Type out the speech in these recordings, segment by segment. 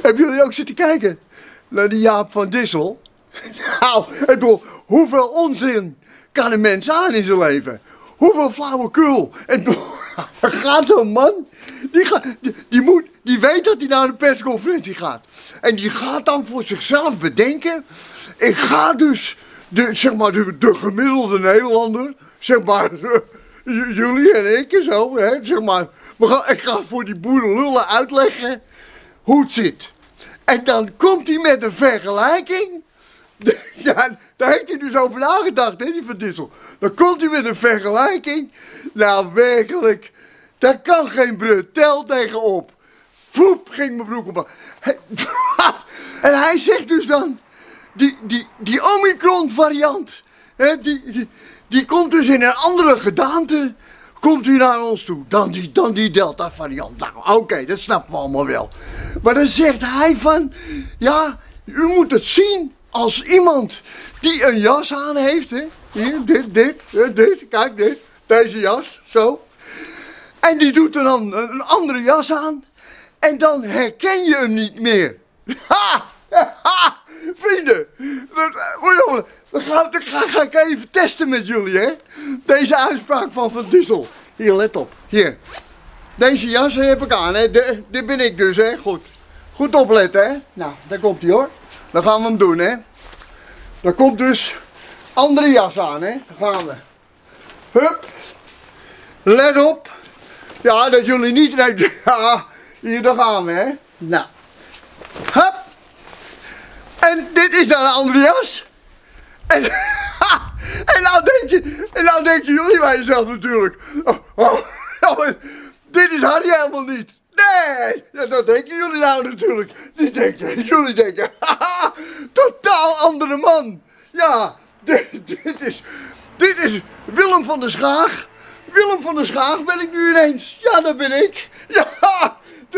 Hebben jullie ook zitten kijken naar die Jaap van Dissel? Nou, ik bedoel, hoeveel onzin kan een mens aan in zijn leven? Hoeveel flauwekul. En dan gaat zo'n man, die weet dat hij naar een persconferentie gaat. En die gaat dan voor zichzelf bedenken, ik ga dus de gemiddelde Nederlander, zeg maar, jullie en ik en zo, hè, zeg maar, ik ga voor die boerenlullen uitleggen hoe het zit. En dan komt hij met een vergelijking. Ja, daar heeft hij dus over nagedacht, hè, die Van Dissel. Dan komt hij met een vergelijking. Nou, werkelijk, daar kan geen bretel tegenop. Voep, ging mijn broek op. En hij zegt dus dan, die Omicron variant, hè, die komt dus in een andere gedaante, komt hij naar ons toe, dan die Delta variant. Nou, oké, dat snappen we allemaal wel. Maar dan zegt hij van, ja, u moet het zien als iemand die een jas aan heeft, hè. Hier, dit, kijk dit, deze jas, zo. En die doet er dan een andere jas aan en dan herken je hem niet meer. Ha! Ha! Vrienden, dat ga ik even testen met jullie, hè. Deze uitspraak van Dissel. Hier, let op, hier. Deze jas heb ik aan, hè. Dit ben ik dus, hè. Goed. Goed opletten, hè. Nou, daar komt hij, hoor. Dan gaan we hem doen, hè. Daar komt dus andere jas aan, hè. Daar gaan we. Hup. Let op. Ja, dat jullie niet... Ja, hier, daar gaan we, hè. Nou. Hup. En dit is dan een andere jas. En nou denken jullie bij jezelf natuurlijk. Dit is Harry helemaal niet. Nee, ja, dat denken jullie nou natuurlijk. Jullie denken, haha, totaal andere man. Ja, dit is Willem van der Schaag. Willem van der Schaag ben ik nu ineens. Ja, dat ben ik. Ja,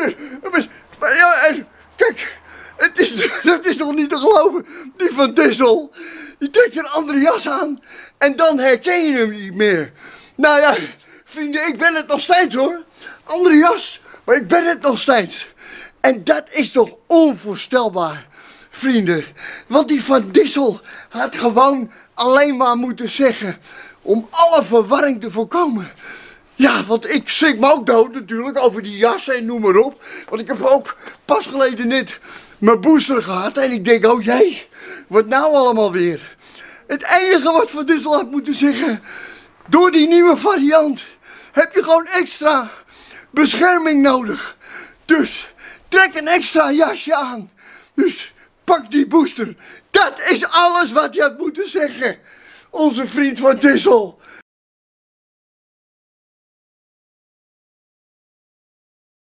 kijk, dat is toch niet te geloven. Die Van Dissel, die trekt een andere jas aan en dan herken je hem niet meer. Nou ja, vrienden, ik ben het nog steeds, hoor. Andere jas, maar ik ben het nog steeds. En dat is toch onvoorstelbaar, vrienden. Want die Van Dissel had gewoon alleen maar moeten zeggen om alle verwarring te voorkomen. Ja, want ik schrik me ook dood natuurlijk over die jas en noem maar op. Want ik heb ook pas geleden net mijn booster gehad en ik denk, oh jee, wat nou allemaal weer? Het enige wat Van Dissel had moeten zeggen, door die nieuwe variant heb je gewoon extra bescherming nodig. Dus trek een extra jasje aan. Dus pak die booster. Dat is alles wat je had moeten zeggen. Onze vriend Van Dissel.